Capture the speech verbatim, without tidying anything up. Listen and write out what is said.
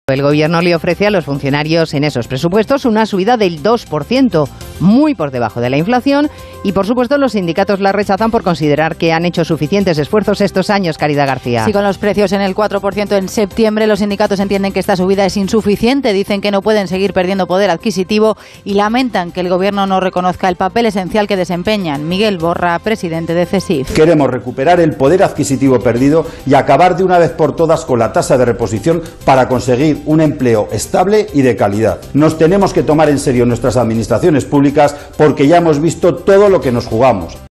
El Gobierno le ofrece a los funcionarios en esos presupuestos una subida del dos por ciento, muy por debajo de la inflación, y por supuesto los sindicatos la rechazan por considerar que han hecho suficientes esfuerzos estos años, Caridad García. Sí, con los precios en el cuatro por ciento en septiembre, los sindicatos entienden que esta subida es insuficiente, dicen que no pueden seguir perdiendo poder adquisitivo y lamentan que el Gobierno no reconozca el papel esencial que desempeñan. Miguel Borra, presidente de CESIF. Queremos recuperar el poder adquisitivo perdido y acabar de una vez por todas con la tasa de reposición para conseguir un empleo estable y de calidad. Nos tenemos que tomar en serio nuestras administraciones públicas porque ya hemos visto todo lo que nos jugamos.